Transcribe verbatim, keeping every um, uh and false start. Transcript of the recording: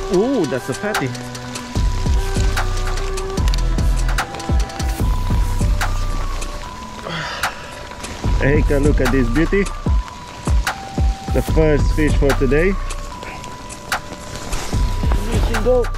Ooh, that's a fatty. Take a look at this beauty. The first fish for today. Fishing go.